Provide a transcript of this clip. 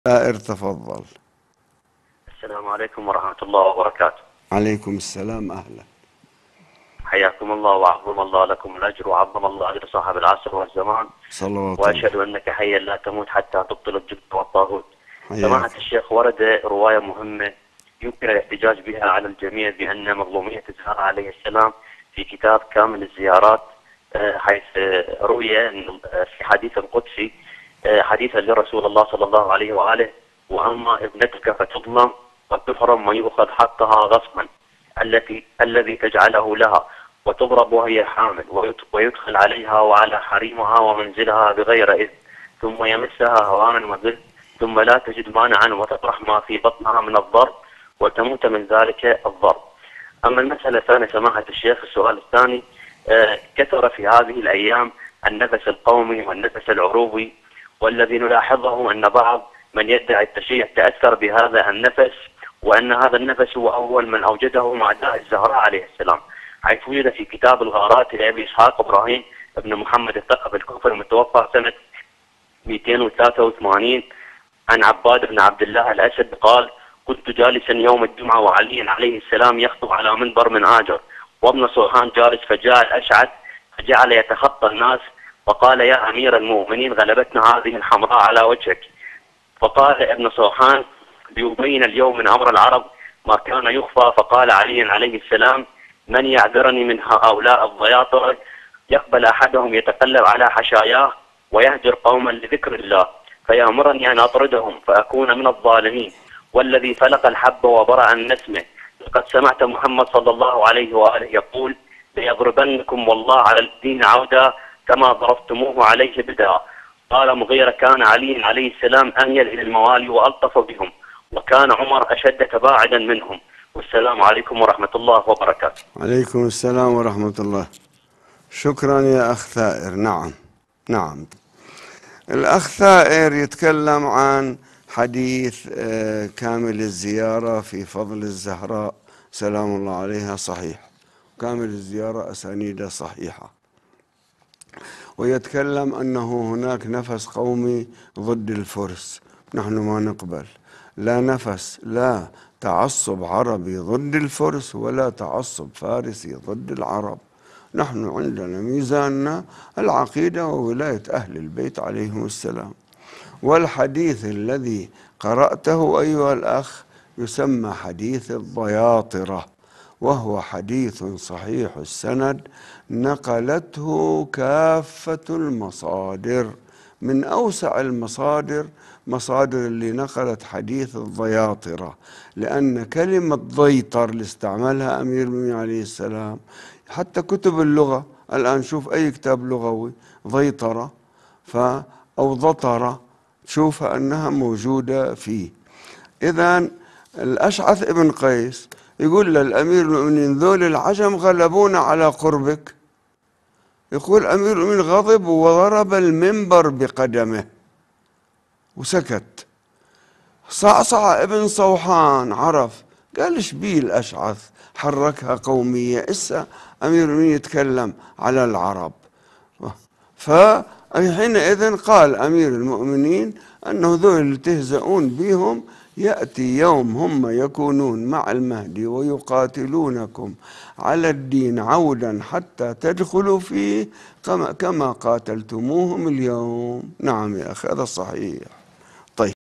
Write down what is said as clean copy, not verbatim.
دائر تفضل. السلام عليكم ورحمة الله وبركاته. عليكم السلام، أهلا. حياكم الله وعظم الله لكم الأجر وعظم الله أجر صاحب العصر والزمان. صلوات وأشهد الله. أنك حيا لا تموت حتى تبطل الجبت والطاغوت. حياك. سماحة الشيخ، ورد رواية مهمة يمكن الاحتجاج بها على الجميع بأن مظلومية الزهراء عليه السلام في كتاب كامل الزيارات، حيث روي في حديث قدسي حديثا لرسول الله صلى الله عليه وآله: وأما ابنتك فتظلم وتحرم ويؤخذ حقها غصبا الذي تجعله لها، وتضرب وهي حامل، ويدخل عليها وعلى حريمها ومنزلها بغير إذن، ثم يمسها هوانا وذل، ثم لا تجد مانعا وتطرح ما في بطنها من الضرب وتموت من ذلك الضرب. أما المسألة الثانية سماحة الشيخ، السؤال الثاني، كثر في هذه الأيام النفس القومي والنفس العروبي، والذي نلاحظه أن بعض من يدعي التشيع تأثر بهذا النفس، وأن هذا النفس هو أول من أوجده مع داء الزهراء عليه السلام، حيث وجد في كتاب الغارات لأبي إسحاق إبراهيم بن محمد الثقفي الكوفي المتوفى سنة 283 عن عباد بن عبد الله الأسد قال: كنت جالسا يوم الجمعة وعلي عليه السلام يخطب على منبر من آجر، وابن صوحان جالس، فجاء الأشعث فجعل يتخطى الناس، فقال: يا أمير المؤمنين، غلبتنا هذه الحمراء على وجهك. فقال ابن صوحان: ليبين اليوم من أمر العرب ما كان يخفى. فقال علي عليه السلام: من يعذرني من هؤلاء الضياطر؟ يقبل أحدهم يتقلب على حشاياه ويهجر قوما لذكر الله، فيأمرني أن أطردهم فأكون من الظالمين، والذي فلق الحب وبرأ النسمة لقد سمعت محمد صلى الله عليه وآله يقول: ليضربنكم والله على الدين عودا كما ضربتموه عليه بدا. قال مغيرة: كان علي عليه السلام أميل إلى الموالي وألطف بهم، وكان عمر أشد تباعدا منهم. والسلام عليكم ورحمة الله وبركاته. عليكم السلام ورحمة الله. شكرا يا أخ ثائر. نعم نعم، الأخ ثائر يتكلم عن حديث كامل الزيارة في فضل الزهراء سلام الله عليها، صحيح، كامل الزيارة أسانيده صحيحة، ويتكلم أنه هناك نفس قومي ضد الفرس. نحن ما نقبل لا نفس، لا تعصب عربي ضد الفرس ولا تعصب فارسي ضد العرب. نحن عندنا ميزاننا العقيدة وولاية أهل البيت عليهم السلام. والحديث الذي قرأته أيها الأخ يسمى حديث الضياطرة، وهو حديث صحيح السند نقلته كافة المصادر، من أوسع المصادر مصادر اللي نقلت حديث الضياطرة، لأن كلمة ضيطر اللي استعملها أمير المؤمنين عليه السلام حتى كتب اللغة الآن، شوف أي كتاب لغوي ضيطرة أو ضطرة تشوفها أنها موجودة فيه. إذن الأشعث ابن قيس يقول للأمير المؤمنين: ذول العجم غلبونا على قربك. يقول أمير المؤمنين غضب وضرب المنبر بقدمه وسكت. صعصع ابن صوحان عرف، قال: ايش بيه الأشعث حركها قومية، إسا أمير المؤمنين يتكلم على العرب. فحينئذ قال أمير المؤمنين أنه ذول اللي تهزؤون بهم يأتي يوم هم يكونون مع المهدي ويقاتلونكم على الدين عودا حتى تدخلوا فيه كما قاتلتموهم اليوم. نعم يا أخي، هذا صحيح. طيب.